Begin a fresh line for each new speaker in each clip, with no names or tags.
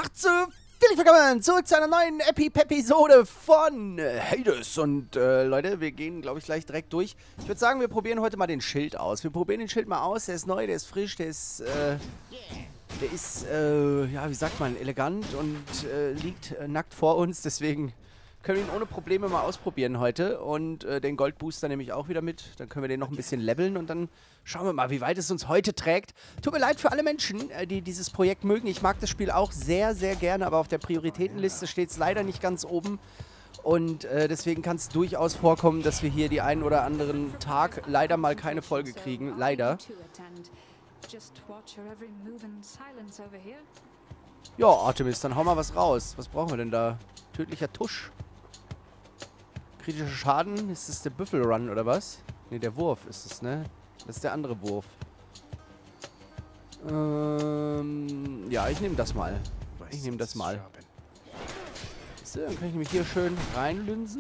Willkommen zurück zu einer neuen Episode von Hades. Und Leute, wir gehen, glaube ich, gleich direkt durch. Ich würde sagen, wir probieren heute mal den Schild aus. Wir probieren den Schild mal aus. Der ist neu, der ist frisch, der ist, ja, wie sagt man, elegant und liegt nackt vor uns. Deswegen können wir ihn ohne Probleme mal ausprobieren heute. Und den Goldbooster nehme ich auch wieder mit. Dann können wir den noch ein bisschen leveln und dann schauen wir mal, wie weit es uns heute trägt. Tut mir leid für alle Menschen, die dieses Projekt mögen. Ich mag das Spiel auch sehr, sehr gerne, aber auf der Prioritätenliste steht es leider nicht ganz oben. Und deswegen kann es durchaus vorkommen, dass wir hier die einen oder anderen Tag leider mal keine Folge kriegen. Leider. Ja, Artemis, dann hau mal was raus. Was brauchen wir denn da? Tödlicher Tusch. Kritischer Schaden. Ist das der Büffelrun oder was? Ne, der Wurf ist es, ne? Das ist der andere Wurf. Ja, ich nehme das mal. Ich nehme das mal. So, dann kann ich nämlich hier schön reinlunsen.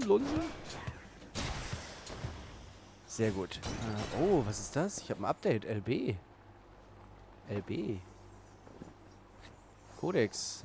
Sehr gut. Oh, was ist das? Ich habe ein Update. LB. Codex.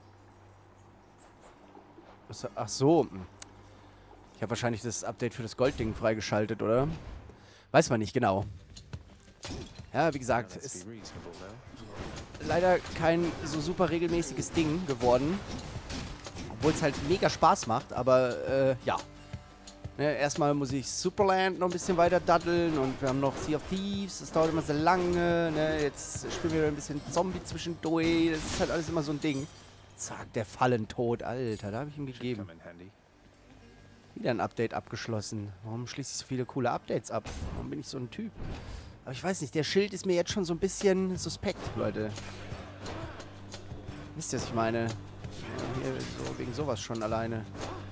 Ach so. Ich habe wahrscheinlich das Update für das Goldding freigeschaltet, oder? Weiß man nicht genau. Ja, wie gesagt, ist leider kein so super regelmäßiges Ding geworden. Obwohl es halt mega Spaß macht, aber ja. Ne, erstmal muss ich Superland noch ein bisschen weiter daddeln und wir haben noch Sea of Thieves, das dauert immer sehr lange. Ne? Jetzt spielen wir ein bisschen Zombie zwischendurch, das ist halt alles immer so ein Ding. Zack, der Fallentod, Alter, da habe ich ihm gegeben. Wieder ein Update abgeschlossen. Warum schließe ich so viele coole Updates ab? Warum bin ich so ein Typ? Aber ich weiß nicht, der Schild ist mir jetzt schon so ein bisschen suspekt, Leute. Wisst ihr, was ich meine? Ja, hier so wegen sowas schon alleine.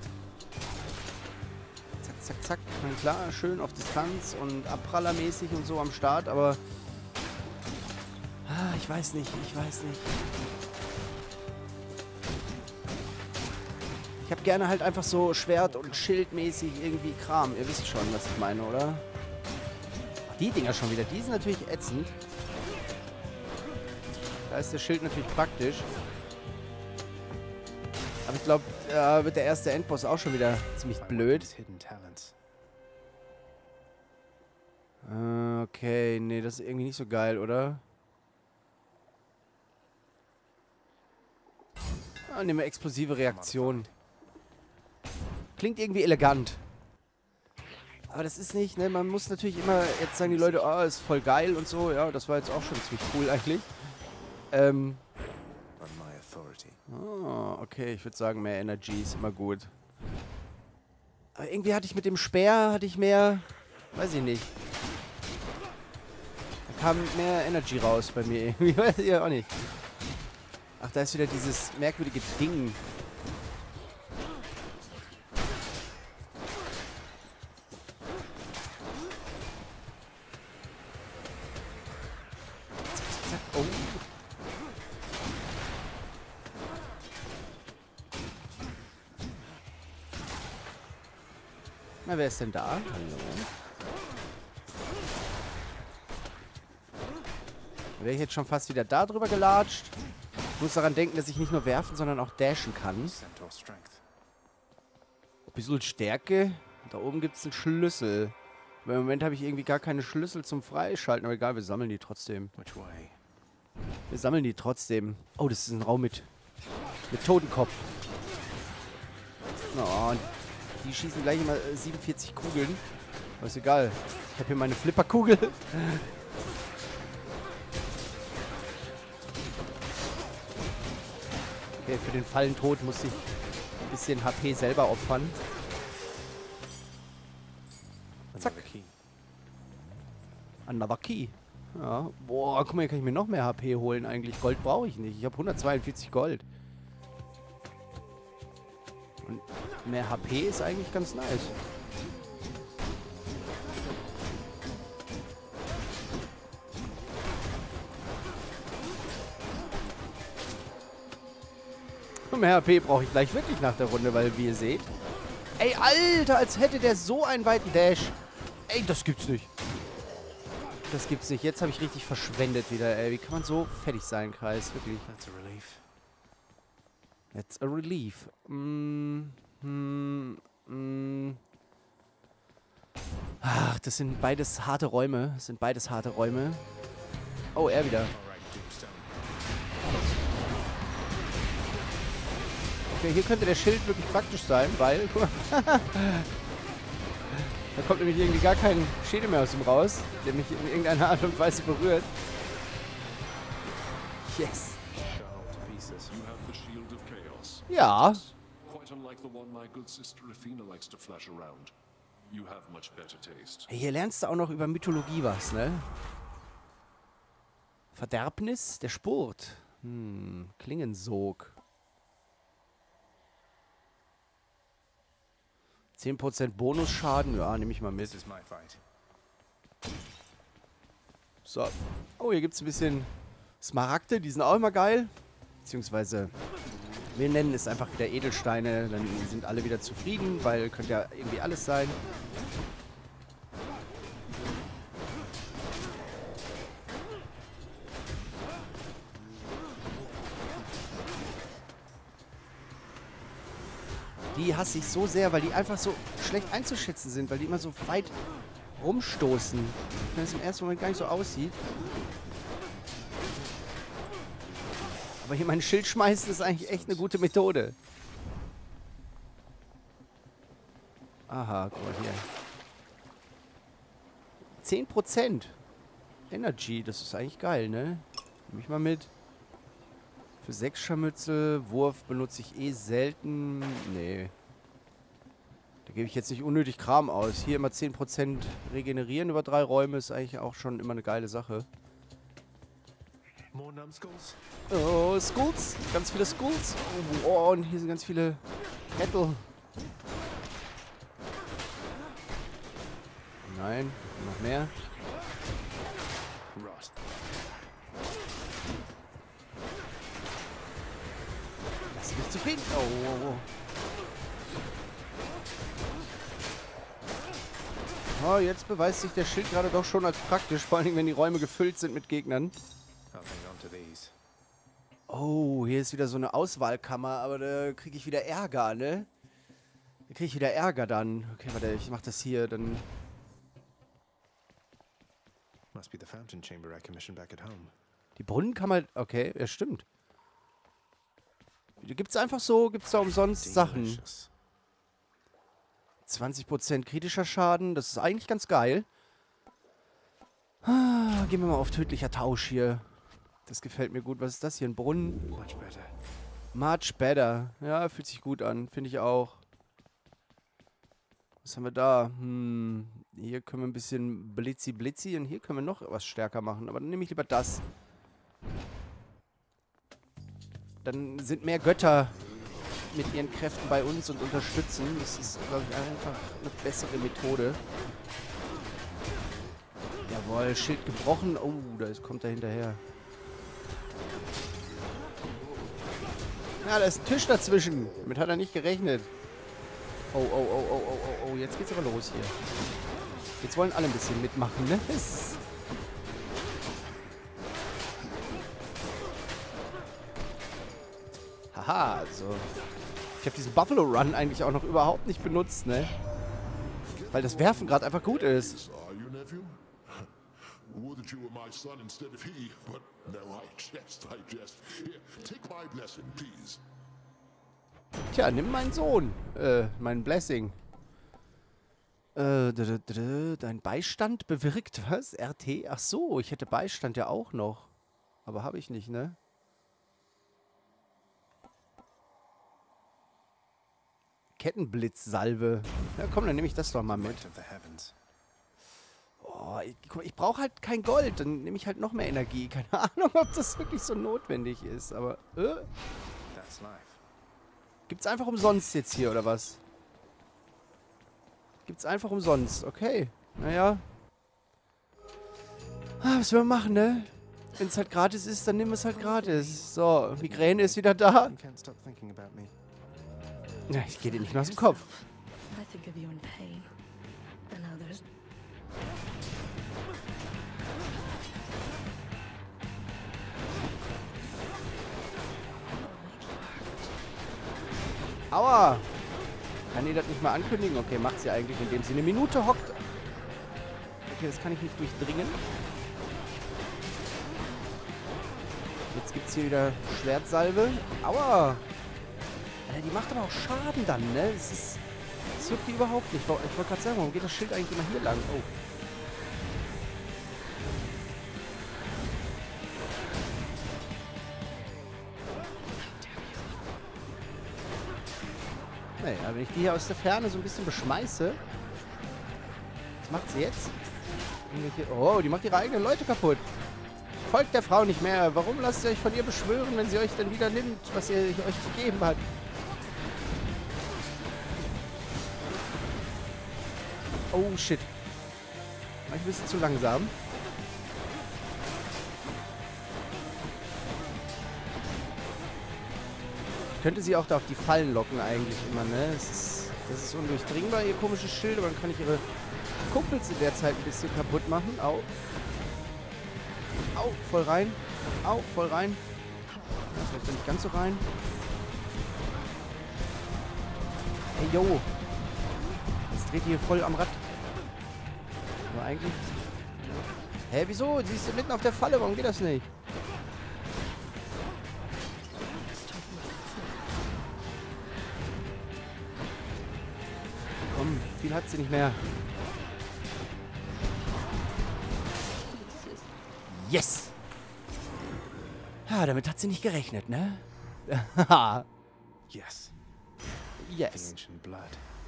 Zack, zack, zack. Na klar, schön auf Distanz und abprallermäßig und so am Start, aber... ich weiß nicht. Ich habe gerne halt einfach so Schwert- und Schildmäßig irgendwie Kram. Ihr wisst schon, was ich meine, oder? Ach, die Dinger schon wieder. Die sind natürlich ätzend. Da ist der Schild natürlich praktisch. Aber ich glaube, da wird der erste Endboss auch schon wieder ziemlich blöd. Okay, nee, das ist irgendwie nicht so geil, oder? Nehmen wir explosive Reaktion. Klingt irgendwie elegant. Aber das ist nicht, ne? Man muss natürlich immer jetzt sagen die Leute, oh, ist voll geil und so. Ja, das war jetzt auch schon ziemlich cool eigentlich. Oh, okay, ich würde sagen, mehr Energy ist immer gut. Aber irgendwie hatte ich mit dem Speer, mehr, weiß ich nicht. Da kam mehr Energy raus bei mir irgendwie, weiß ich auch nicht. Ach, da ist wieder dieses merkwürdige Ding. Oh. Na, wer ist denn da? Hallo. Wäre ich jetzt schon fast wieder da drüber gelatscht. Ich muss daran denken, dass ich nicht nur werfen, sondern auch dashen kann. Ein bisschen Stärke. Da oben gibt es einen Schlüssel. Aber im Moment habe ich irgendwie gar keine Schlüssel zum Freischalten. Aber egal, wir sammeln die trotzdem. Wir sammeln die trotzdem. Oh, das ist ein Raum mit Totenkopf. Oh, und die schießen gleich immer 47 Kugeln. Aber ist egal. Ich habe hier meine Flipperkugel. Okay, für den Fallentod muss ich ein bisschen HP selber opfern. Zack. Another Key. Ja. Boah, guck mal, hier kann ich mir noch mehr HP holen eigentlich. Gold brauche ich nicht. Ich habe 142 Gold. Und mehr HP ist eigentlich ganz nice. Und mehr HP brauche ich gleich wirklich nach der Runde, weil wie ihr seht... Ey, Alter, als hätte der so einen weiten Dash. Ey, das gibt's nicht. Das gibt's nicht. Jetzt habe ich richtig verschwendet wieder, ey. Wie kann man so fertig sein, Kreis? Wirklich. That's a relief. Ach, das sind beides harte Räume. Oh, er wieder. Okay, hier könnte der Schild wirklich praktisch sein, weil... Guck mal, da kommt nämlich irgendwie gar kein Schädel mehr aus ihm raus, der mich in irgendeiner Art und Weise berührt. Yes. Ja. Hier lernst du auch noch über Mythologie was, ne? Verderbnis, der Spurt. Klingensog. 10% Bonusschaden, ja, nehme ich mal mit. So. Oh, hier gibt es ein bisschen Smaragde, die sind auch immer geil. Beziehungsweise, wir nennen es einfach wieder Edelsteine, dann sind alle wieder zufrieden, weil könnte ja irgendwie alles sein. Die hasse ich so sehr, weil die einfach so schlecht einzuschätzen sind, weil die immer so weit rumstoßen. Wenn es im ersten Moment gar nicht so aussieht. Aber hier mein Schild schmeißen ist eigentlich echt eine gute Methode. Aha, guck mal hier. 10% Energy, das ist eigentlich geil, ne? Nehme ich mal mit. Für 6 Scharmützel, Wurf benutze ich eh selten. Nee. Da gebe ich jetzt nicht unnötig Kram aus. Hier immer 10% regenerieren über 3 Räume ist eigentlich auch schon immer eine geile Sache. Oh, Skulls. Ganz viele Skulls. Oh, und hier sind ganz viele Kettle. Nein, noch mehr. Lass mich zufrieden. Oh. Oh, jetzt beweist sich der Schild gerade doch schon als praktisch, vor allem wenn die Räume gefüllt sind mit Gegnern. Oh, hier ist wieder so eine Auswahlkammer, aber da kriege ich wieder Ärger, ne? Da kriege ich wieder Ärger dann. Okay, warte, ich mach das hier, dann... Die Brunnenkammer... Okay, ja stimmt. Gibt's einfach so, gibt's da umsonst Sachen. 20% kritischer Schaden, das ist eigentlich ganz geil. Ah, gehen wir mal auf tödlicher Tausch hier. Das gefällt mir gut. Was ist das hier? Ein Brunnen? Much better. Ja, fühlt sich gut an. Finde ich auch. Was haben wir da? Hier können wir ein bisschen blitzi und hier können wir noch was stärker machen. Aber dann nehme ich lieber das. Dann sind mehr Götter mit ihren Kräften bei uns und unterstützen. Das ist, glaube ich, einfach eine bessere Methode. Jawohl, Schild gebrochen. Oh, da kommt er hinterher. Ja, da ist ein Tisch dazwischen. Damit hat er nicht gerechnet. Oh, jetzt geht's aber los hier. Jetzt wollen alle ein bisschen mitmachen, ne? Haha, also... Ich habe diesen Buffalo Run eigentlich auch noch überhaupt nicht benutzt, ne? Weil das Werfen gerade einfach gut ist. Tja, nimm meinen Sohn. Mein Blessing. Dein Beistand bewirkt was? RT? Ach so, ich hätte Beistand ja auch noch. Aber habe ich nicht, ne? Kettenblitzsalve. Ja, komm, dann nehme ich das doch mal mit. Oh, ich brauche halt kein Gold. Dann nehme ich halt noch mehr Energie. Keine Ahnung, ob das wirklich so notwendig ist. Aber, Gibt's einfach umsonst jetzt hier, oder was? Gibt's einfach umsonst. Okay. Naja. Was wollen wir machen, ne? Wenn es halt gratis ist, dann nehmen wir es halt gratis. So, Migräne ist wieder da. Ja, ich gehe dir nicht mehr aus dem Kopf. Aua! Kann die das nicht mal ankündigen? Okay, macht sie eigentlich, indem sie eine Minute hockt. Okay, das kann ich nicht durchdringen. Jetzt gibt es hier wieder Schwertsalve. Aua! Alter, die macht aber auch Schaden dann, ne? Das juckt die überhaupt nicht. Ich wollte gerade sagen, warum geht das Schild eigentlich immer hier lang? Oh. Naja, wenn ich die hier aus der Ferne so ein bisschen beschmeiße. Was macht sie jetzt? Oh, die macht ihre eigenen Leute kaputt. Folgt der Frau nicht mehr. Warum lasst ihr euch von ihr beschwören, wenn sie euch dann wieder nimmt, was ihr euch gegeben hat? Oh, shit. War ich ein bisschen zu langsam. Könnte sie auch da auf die Fallen locken eigentlich immer, ne? Das ist undurchdringbar, ihr komisches Schild, aber dann kann ich ihre Kumpels in der Zeit ein bisschen kaputt machen. Au. Au, voll rein. Au, voll rein. Vielleicht nicht ganz so rein. Hey, yo. Jetzt dreht die hier voll am Rad. Aber eigentlich... Hä, wieso? Sie ist mitten auf der Falle, warum geht das nicht? Komm, viel hat sie nicht mehr. Yes! Ja, damit hat sie nicht gerechnet, ne?
Yes.
Yes.
Ancient blood.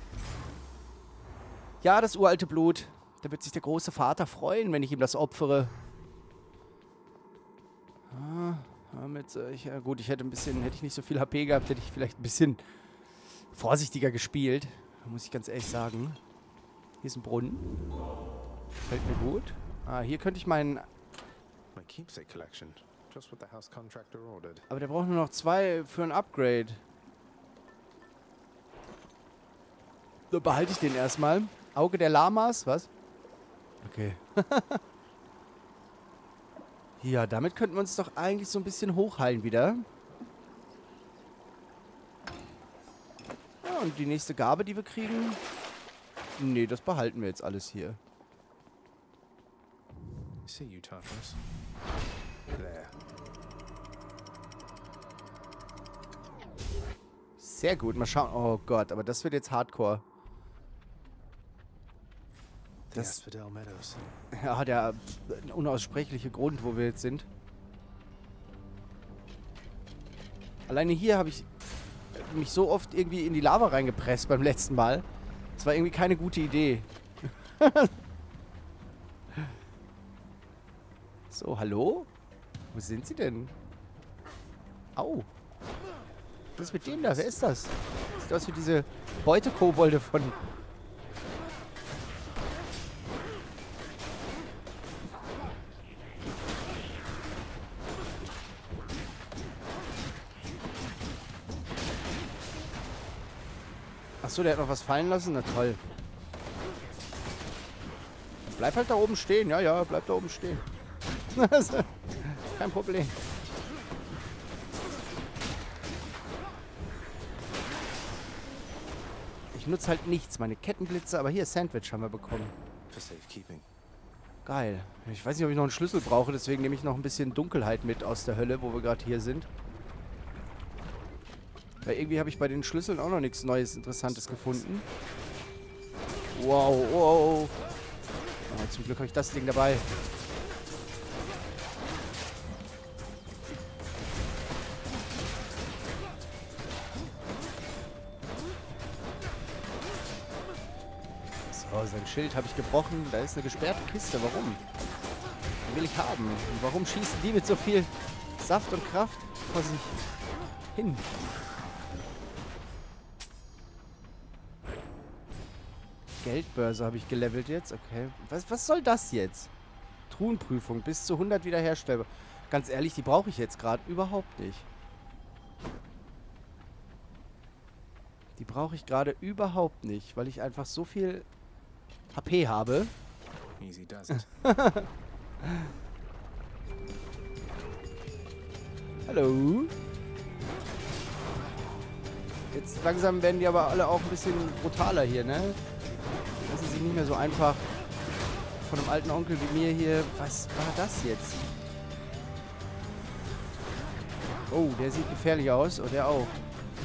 Ja, das uralte Blut. Da wird sich der große Vater freuen, wenn ich ihm das opfere. Ja, gut, hätte ich nicht so viel HP gehabt, hätte ich vielleicht ein bisschen vorsichtiger gespielt. Muss ich ganz ehrlich sagen. Hier ist ein Brunnen. Gefällt mir gut. Hier könnte ich meinen...
My keepsake collection. Just what the house contractor ordered.
Aber der braucht nur noch 2 für ein Upgrade. So, behalte ich den erstmal. Auge der Lamas, was? Okay. Ja, damit könnten wir uns doch eigentlich so ein bisschen hochheilen wieder. Ja, und die nächste Gabe, die wir kriegen... Nee, das behalten wir jetzt alles hier.
See you, Tartarus. There.
Sehr gut, mal schauen. Oh Gott, aber das wird jetzt Hardcore.
The Asphodel Meadows.
Ja, der unaussprechliche Grund, wo wir jetzt sind. Alleine hier habe ich mich so oft irgendwie in die Lava reingepresst beim letzten Mal. Das war irgendwie keine gute Idee. So, hallo? Wo sind sie denn? Au. Was ist mit dem da? Wer ist das? Sieht aus wie diese Beute-Kobolde von... Achso, der hat noch was fallen lassen? Na toll. Bleib halt da oben stehen. Ja, ja, bleib da oben stehen. Kein Problem. Ich nutze halt nichts. Meine Kettenblitze, aber hier Sandwich haben wir bekommen.
For safekeeping.
Geil. Ich weiß nicht, ob ich noch einen Schlüssel brauche, deswegen nehme ich noch ein bisschen Dunkelheit mit aus der Hölle, wo wir gerade hier sind. Weil irgendwie habe ich bei den Schlüsseln auch noch nichts Neues, Interessantes gefunden. Wow, wow. Oh, zum Glück habe ich das Ding dabei. So, sein Schild habe ich gebrochen. Da ist eine gesperrte Kiste. Warum? Die will ich haben. Und warum schießen die mit so viel Saft und Kraft vor sich hin? Geldbörse habe ich gelevelt jetzt. Okay. Was soll das jetzt? Truhenprüfung. Bis zu 100 wiederherstellbar. Ganz ehrlich, die brauche ich jetzt gerade überhaupt nicht. Die brauche ich gerade überhaupt nicht, weil ich einfach so viel HP habe.
Easy does it.
Hallo? Jetzt langsam werden die aber alle auch ein bisschen brutaler hier, ne? Lassen sich nicht mehr so einfach von einem alten Onkel wie mir hier... Was war das jetzt? Oh, der sieht gefährlich aus. Und der auch.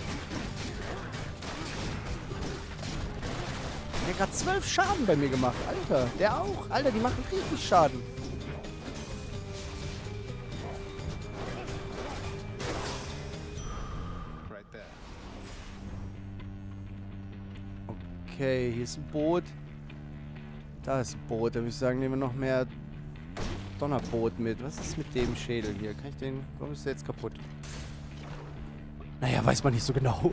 Der hat gerade 12 Schaden bei mir gemacht. Alter, der auch. Alter, die machen richtig Schaden. Okay, hier ist ein Boot. Da ist ein Boot. Da würde ich sagen, nehmen wir noch mehr Donnerboot mit. Was ist mit dem Schädel hier? Kann ich den... Warum ist der jetzt kaputt? Naja, weiß man nicht so genau.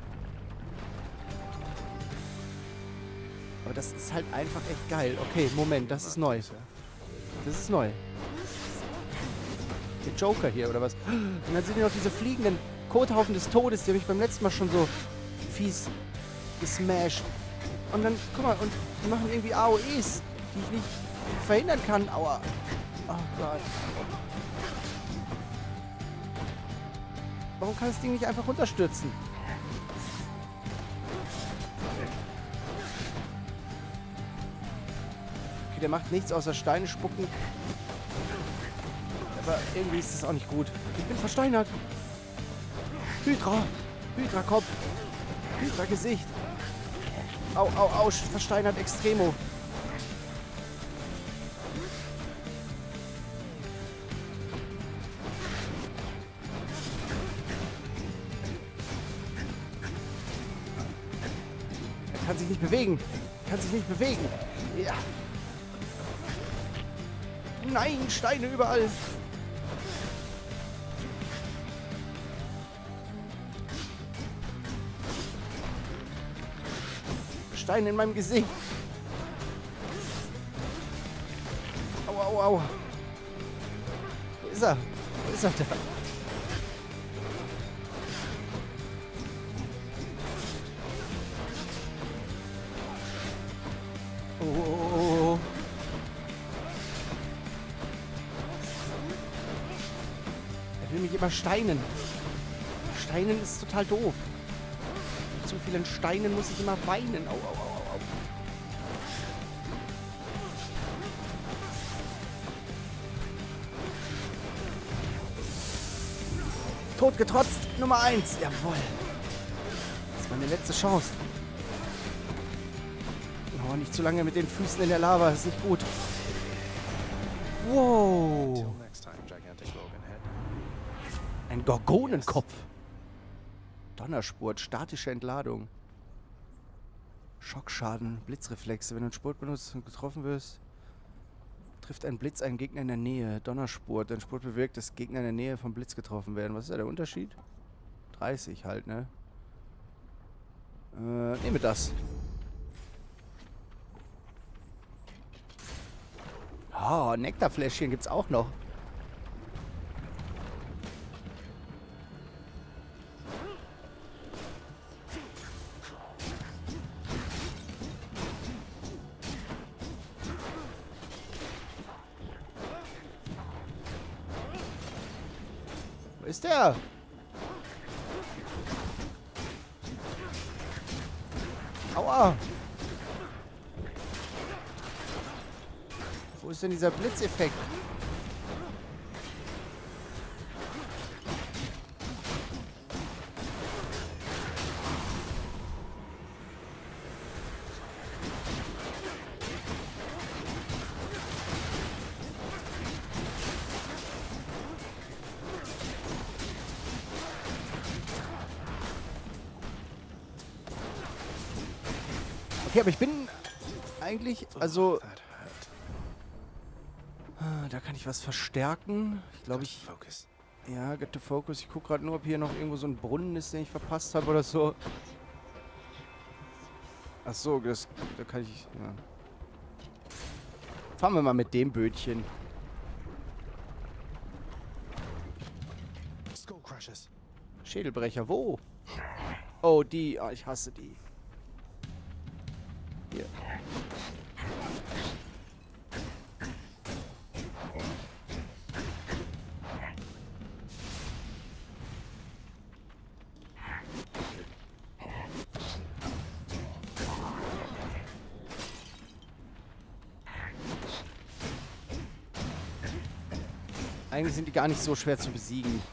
Aber das ist halt einfach echt geil. Okay, Moment, das ist neu. Das ist neu. Der Joker hier, oder was? Und dann sind hier noch diese fliegenden Kothaufen des Todes. Die habe ich beim letzten Mal schon so fies gesmashed. Und dann, guck mal, und die machen irgendwie AOEs, die ich nicht verhindern kann. Aua. Oh Gott. Warum kann das Ding nicht einfach runterstürzen? Okay, der macht nichts außer Steine spucken. Aber irgendwie ist das auch nicht gut. Ich bin versteinert. Hydra. Hydra-Kopf. Hydra-Gesicht. Au, au, au. Versteinert Extremo. Er kann sich nicht bewegen. Er kann sich nicht bewegen. Ja. Nein, Steine überall. Steine in meinem Gesicht. Au, au, au. Wo ist er? Wo ist er da? Oh, oh, oh, oh. Er will mich immer steinen. Steinen ist total doof. Mit zu vielen Steinen muss ich immer weinen. Au, au, au, au. Totgetrotzt, Nummer 1. Jawohl. Das ist meine letzte Chance. Oh, nicht zu lange mit den Füßen in der Lava. Das ist nicht gut. Wow. Ein Gorgonenkopf. Donnerspurt, statische Entladung. Schockschaden, Blitzreflexe. Wenn du einen Spurt benutzt und getroffen wirst, trifft ein Blitz einen Gegner in der Nähe. Donnerspurt. Ein Spurt bewirkt, dass Gegner in der Nähe vom Blitz getroffen werden. Was ist da der Unterschied? 30 halt, ne? Nehme das. Oh, Nektarfläschchen gibt's auch noch. Wo ist der? Aua! Wo ist denn dieser Blitzeffekt? Okay, aber ich bin eigentlich, also... Da kann ich was verstärken. Ich glaube, ja, get to focus. Ich gucke gerade nur, ob hier noch irgendwo so ein Brunnen ist, den ich verpasst habe oder so. Ach so, da kann ich... Ja. Fahren wir mal mit dem Bötchen. Schädelbrecher, wo? Oh, die. Oh, ich hasse die. Hier. Eigentlich sind die gar nicht so schwer zu besiegen.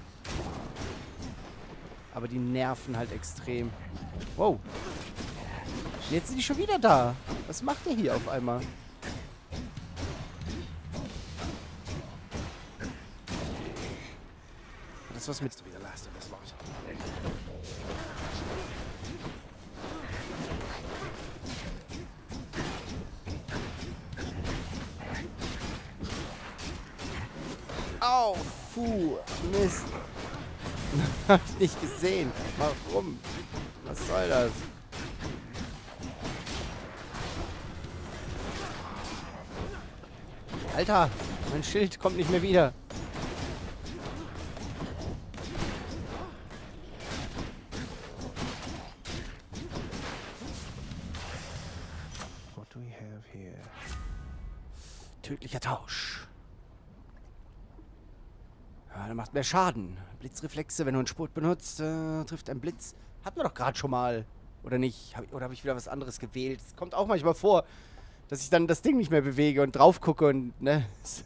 Aber die nerven halt extrem. Wow. Jetzt sind die schon wieder da. Was macht der hier auf einmal? Das was mit... Au, Mist. Hab ich nicht gesehen. Warum? Was soll das? Alter, mein Schild kommt nicht mehr wieder.
What do we have here?
Tödlicher Tausch. Ja, der macht mehr Schaden. Blitzreflexe, wenn du einen Spurt benutzt, trifft ein Blitz. Hatten wir doch gerade schon mal. Oder nicht? Oder habe ich wieder was anderes gewählt? Es kommt auch manchmal vor, dass ich dann das Ding nicht mehr bewege und drauf gucke und, ne?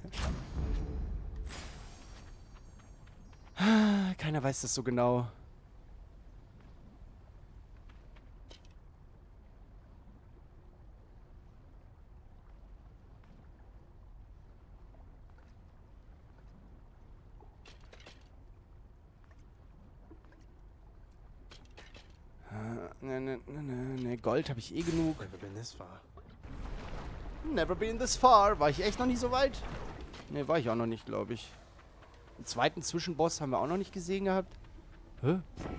Keiner weiß das so genau. Ne, Gold habe ich eh genug.
Never been this far.
Never been this far. War ich echt noch nicht so weit? Ne, war ich auch noch nicht, glaube ich. Den zweiten Zwischenboss haben wir auch noch nicht gesehen gehabt. Hä?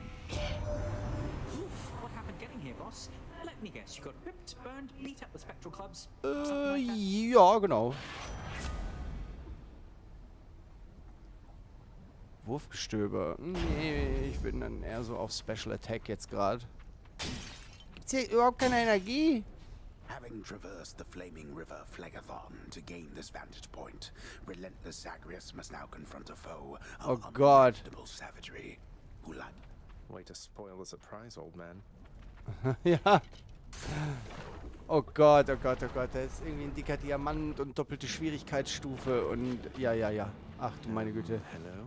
What happened getting here, boss? Let me guess, you got ripped, burned, beat up with spectral clubs?
Ja, genau. Wurfgestöber. Nee, ich bin dann eher so auf Special Attack jetzt gerade. Gibt's hier überhaupt keine Energie?
Having traversed the flaming river Phlegethon to gain this vantage point, relentless Zagreus must now confront a foe
Oh
of
God.
unpredictable savagery. Ulan.
Way to spoil the surprise, old man.
Ja. Oh Gott, oh Gott, oh Gott. Da ist irgendwie ein dicker Diamant und doppelte Schwierigkeitsstufe und ja. Ach du meine Güte.
Hello?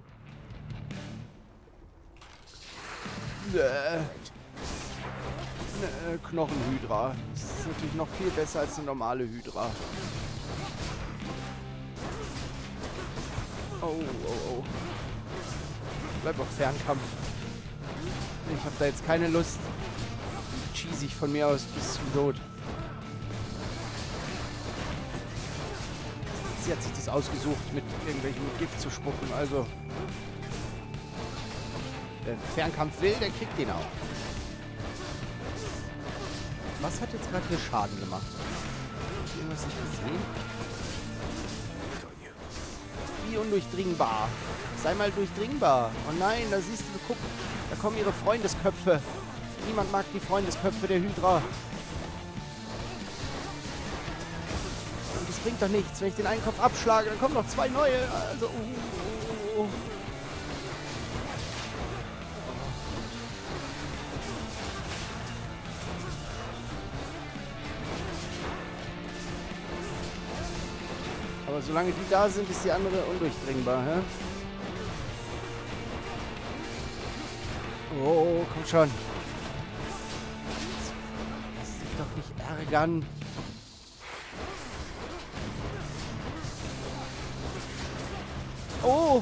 Knochenhydra. Das ist natürlich noch viel besser als eine normale Hydra. Oh. Bleib auf Fernkampf. Ich habe da jetzt keine Lust. Cheese ich von mir aus bis zum Tod. Sie hat sich das ausgesucht, mit irgendwelchem Gift zu spucken. Also, wer Fernkampf will, der kriegt den auch. Was hat jetzt gerade hier Schaden gemacht? Hab ich irgendwas nicht gesehen? Wie undurchdringbar. Sei mal durchdringbar. Oh nein, da siehst du, guck, da kommen ihre Freundesköpfe. Niemand mag die Freundesköpfe der Hydra. Und das bringt doch nichts. Wenn ich den einen Kopf abschlage, dann kommen noch zwei neue. Also, Aber solange die da sind, ist die andere undurchdringbar, hä? Oh, komm schon. Lass dich doch nicht ärgern. Oh!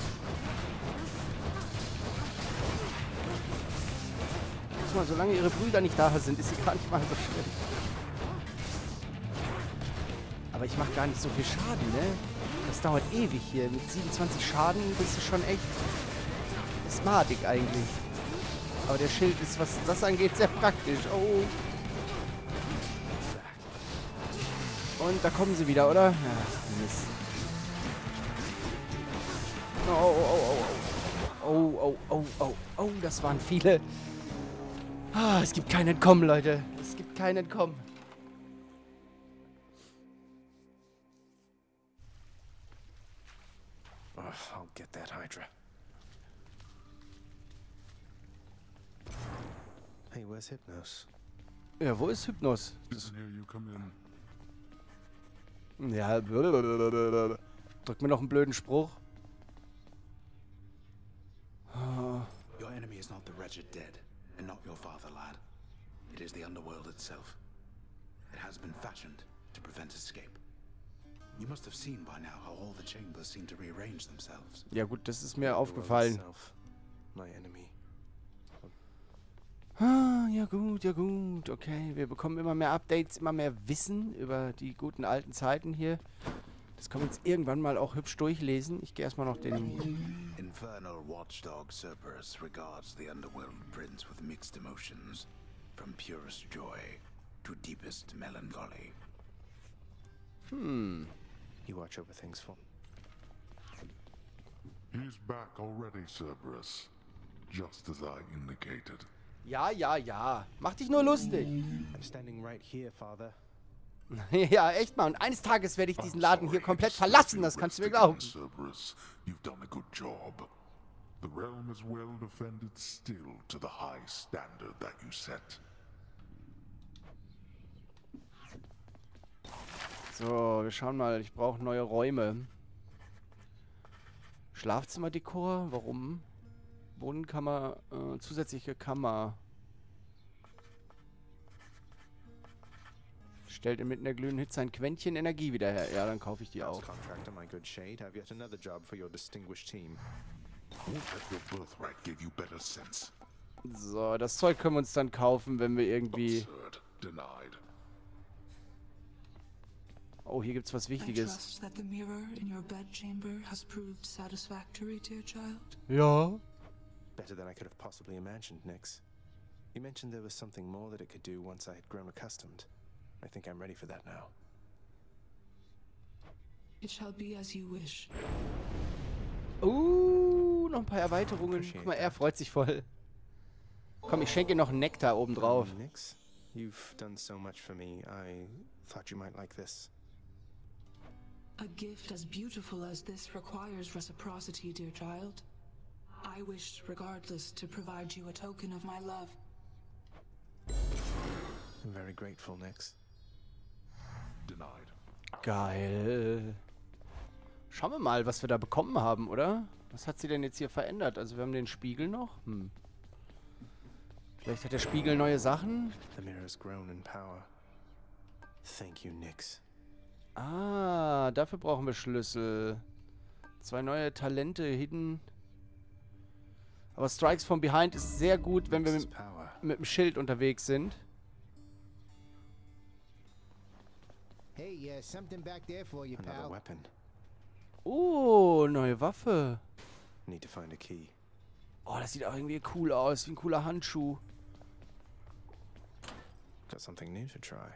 Guck mal, solange ihre Brüder nicht da sind, ist sie gar nicht mal so schlimm. Aber ich mache gar nicht so viel Schaden, ne? Das dauert ewig hier. Mit 27 Schaden bist du schon echt smartig eigentlich. Aber der Schild ist, was das angeht, sehr praktisch. Oh. Und da kommen sie wieder, oder? Ja, Mist. Oh, das waren viele. Ah, es gibt kein Entkommen, Leute. Es gibt kein Entkommen.
Oh, I'll get that Hydra. Hey, where's Hypnos?
Ja, wo ist Hypnos?
Listen here, you come in.
Ja, drück mir noch einen blöden Spruch.
enemy is not the wretched dead, and not your father, lad. It is the underworld itself. It has been fashioned to prevent escape. You must have seen by now how all the chambers seem to rearrange themselves.
Ja gut, das ist mir aufgefallen.
My enemy.
Ah, ja gut, okay. Wir bekommen immer mehr Updates, immer mehr Wissen über die guten alten Zeiten hier. Das können wir uns irgendwann mal auch hübsch durchlesen. Ich gehe erstmal noch den...
Infernal watchdog Cerberus regards the underworld prince with mixed emotions, from purest joy to deepest melancholy.
You watch over things for.
He's back already, Cerberus. Just as I indicated.
Ja. Mach dich nur lustig.
I'm standing right here, Father.
Ja, echt mal. Und eines Tages werde ich diesen Laden hier komplett verlassen. Das kannst du mir glauben.
Cerberus, you've done a good job. The realm is well defended still to the high standard that you set.
So, wir schauen mal. Ich brauche neue Räume. Schlafzimmerdekor? Warum? Wohnkammer, zusätzliche Kammer. Stellt inmitten der glühenden Hitze ein Quäntchen Energie wieder her. Ja, dann kaufe ich die auch.
Contractor, my good shade, have yet another job for your distinguished team.
Won't let your birthright give you better sense.
So, das Zeug können wir uns dann kaufen, wenn wir irgendwie...
Absurd. Denied.
Oh, hier gibt's was
I
Wichtiges.
trust that the mirror in your bedchamber has proved satisfactory, dear child.
Ja.
Better than I could have possibly imagined, Nix. You mentioned there was something more that it could do once I had grown accustomed. I think I'm ready for that now.
It shall be as you wish.
Noch ein paar Erweiterungen. Guck mal, er freut sich voll. Komm, ich schenke noch einen Nektar obendrauf.
Nix, you've done so much for me. I thought you might like this.
A gift as beautiful as this requires reciprocity, dear child. I wished, regardless, to provide you a token of my love.
I'm very grateful, Nix.
Denied.
Geil. Schauen wir mal, was wir da bekommen haben, oder? Was hat sie denn jetzt hier verändert? Also wir haben den Spiegel noch. Vielleicht hat der Spiegel neue Sachen.
The mirror has grown in power. Thank you, Nix.
Ah, dafür brauchen wir Schlüssel. 2 neue Talente, Hidden. Aber Strikes from Behind ist sehr gut, wenn wir mit dem Schild unterwegs sind.
Hey, something back there for you,
Another
pal.
weapon.
Oh, neue Waffe.
Need to find a key.
Oh, das sieht auch irgendwie cool aus, wie ein cooler Handschuh.
Got something new to try.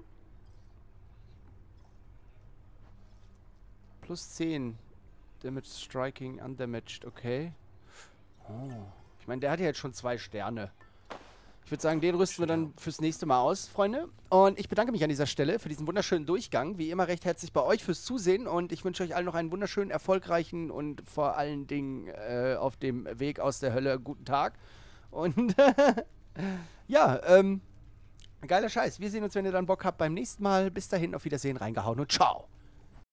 Plus 10. Damage Striking, Undamaged, okay. Oh. Ich meine, der hat ja jetzt schon 2 Sterne. Ich würde sagen, den rüsten wir dann fürs nächste Mal aus, Freunde. Und ich bedanke mich an dieser Stelle für diesen wunderschönen Durchgang. Wie immer recht herzlich bei euch fürs Zusehen. Und ich wünsche euch allen noch einen wunderschönen, erfolgreichen und vor allen Dingen auf dem Weg aus der Hölle guten Tag. Und ja, geiler Scheiß. Wir sehen uns, wenn ihr dann Bock habt, beim nächsten Mal. Bis dahin, auf Wiedersehen, reingehauen und ciao.